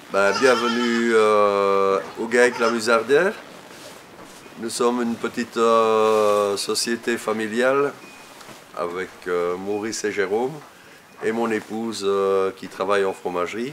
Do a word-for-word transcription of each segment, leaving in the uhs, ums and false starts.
Ben, bienvenue euh, au GAEC La Musardière. Nous sommes une petite euh, société familiale avec euh, Maurice et Jérôme et mon épouse euh, qui travaille en fromagerie.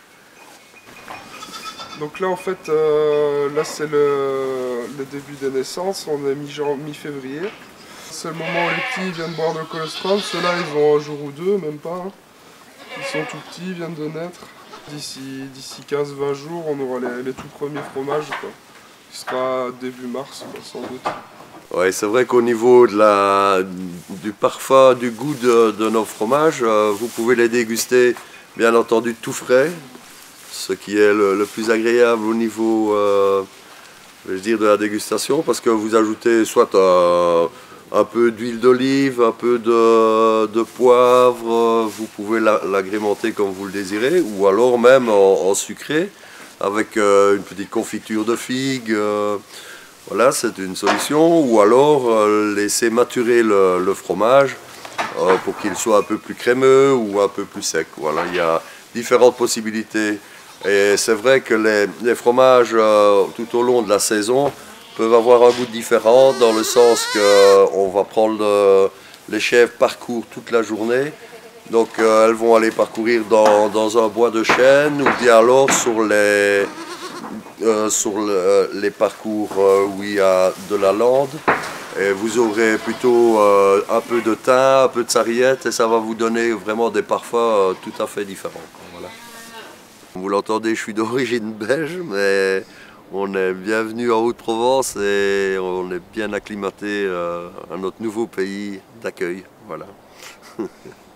Donc là en fait, euh, là c'est le, le début des naissances, on est mi-février. C'est le moment où les petits viennent boire le colostrum, ceux-là ils ont un jour ou deux, même pas. Hein. Ils sont tout petits, ils viennent de naître. D'ici quinze vingt jours, on aura les, les tout premiers fromages, quoi. Qui sera début mars, quoi, sans doute. Ouais, c'est vrai qu'au niveau de la, du parfum, du goût de, de nos fromages, euh, vous pouvez les déguster bien entendu tout frais, ce qui est le, le plus agréable au niveau euh, je veux dire, de la dégustation, parce que vous ajoutez soit un, un peu d'huile d'olive, un peu de, de poivre, vous pouvez l'agrémenter comme vous le désirez, ou alors même en, en sucré, avec euh, une petite confiture de figues. Euh, Voilà, c'est une solution. Ou alors euh, laisser maturer le, le fromage euh, pour qu'il soit un peu plus crémeux ou un peu plus sec. Voilà, il y a différentes possibilités. Et c'est vrai que les, les fromages euh, tout au long de la saison peuvent avoir un goût différent dans le sens qu'on va prendre le, les chèvres parcourent toute la journée. Donc euh, elles vont aller parcourir dans, dans un bois de chêne ou bien alors sur les... Euh, sur le, les parcours euh, où il y a de la lande, et vous aurez plutôt euh, un peu de thym, un peu de sarriette, et ça va vous donner vraiment des parfums euh, tout à fait différents. Voilà. Vous l'entendez, je suis d'origine belge, mais on est bienvenu en Haute-Provence et on est bien acclimaté euh, à notre nouveau pays d'accueil. Voilà.